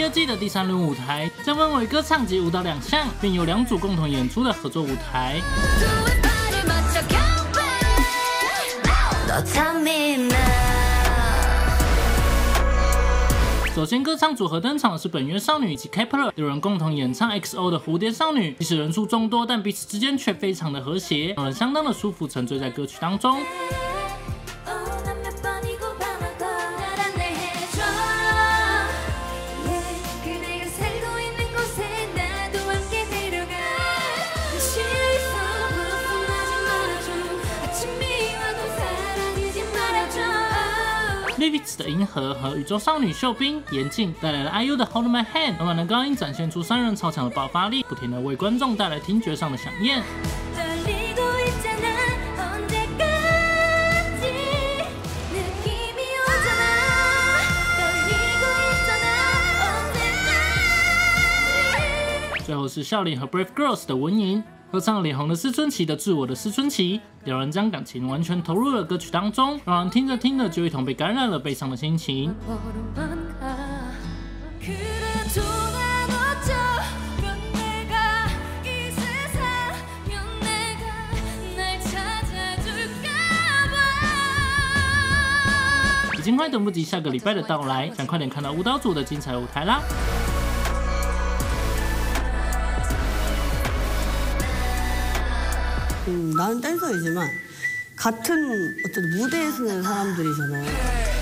二季的第3轮舞台将分为歌唱及舞蹈2项，并由2组共同演出的合作舞台。首先，歌唱组合登场的是本月少女以及 Kep1er， 6人共同演唱 XO 的蝴蝶少女。即使人数众多，但彼此之间却非常的和谐，让人相当的舒服，沉醉在歌曲当中。Lyrics 的银河和宇宙少女秀彬、严静带来了 IU 的 Hold My Hand， 满满的高音展现出3人超强的爆发力，不停的为观众带来听觉上的响应。最后是孝琳和 Brave Girls 的文莹。合唱脸红的思春期的致我的思春期，两人将感情完全投入了歌曲当中，让人听着听着就一同被感染了悲伤的心情。已经快等不及下个礼拜的到来，想快点看到舞蹈组的精彩舞台啦！ 나는 댄서이지만 같은 어떤 무대에 서는 사람들이잖아.